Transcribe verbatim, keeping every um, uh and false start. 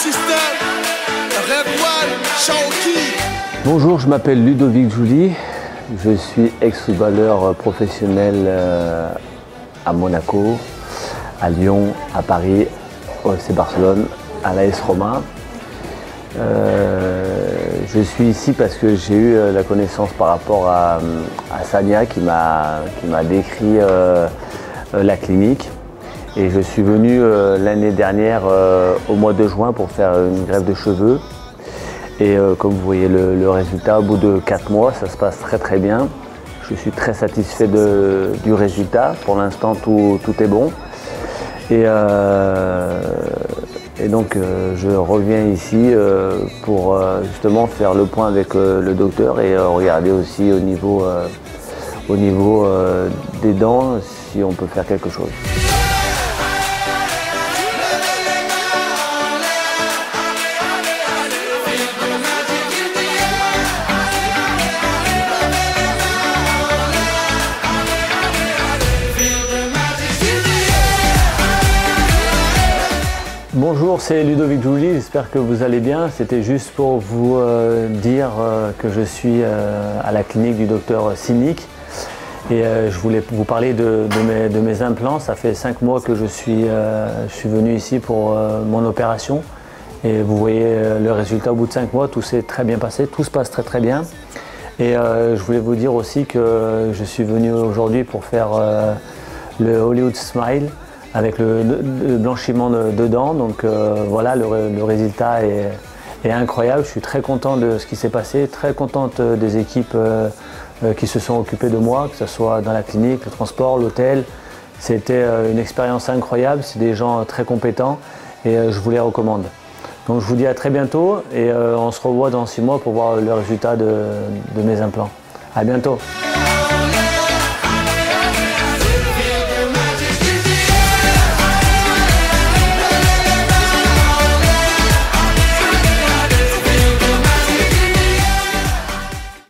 Bonjour, je m'appelle Ludovic Jouli, je suis ex-footballeur professionnel à Monaco, à Lyon, à Paris, au F C Barcelone, à l'A S Roma. Euh, je suis ici parce que j'ai eu la connaissance par rapport à, à Sania qui m'a qui m'a décrit euh, la clinique. Et je suis venu euh, l'année dernière euh, au mois de juin pour faire une greffe de cheveux. Et euh, comme vous voyez le, le résultat, au bout de quatre mois, ça se passe très très bien. Je suis très satisfait de, du résultat. Pour l'instant, tout, tout est bon. Et, euh, et donc, euh, je reviens ici euh, pour euh, justement faire le point avec euh, le docteur et euh, regarder aussi au niveau, euh, au niveau euh, des dents si on peut faire quelque chose. Bonjour, c'est Ludovic Jouli, j'espère que vous allez bien. C'était juste pour vous euh, dire euh, que je suis euh, à la clinique du docteur Cynic et euh, je voulais vous parler de, de, mes, de mes implants. Ça fait cinq mois que je suis, euh, je suis venu ici pour euh, mon opération et vous voyez euh, le résultat au bout de cinq mois, tout s'est très bien passé, tout se passe très très bien. Et euh, je voulais vous dire aussi que je suis venu aujourd'hui pour faire euh, le Hollywood Smile avec le, le blanchiment de, de dents. Donc euh, voilà, le, le résultat est, est incroyable. Je suis très content de ce qui s'est passé, très contente des équipes euh, qui se sont occupées de moi, que ce soit dans la clinique, le transport, l'hôtel. C'était euh, une expérience incroyable, c'est des gens très compétents et euh, je vous les recommande. Donc je vous dis à très bientôt et euh, on se revoit dans six mois pour voir le résultat de, de mes implants. À bientôt.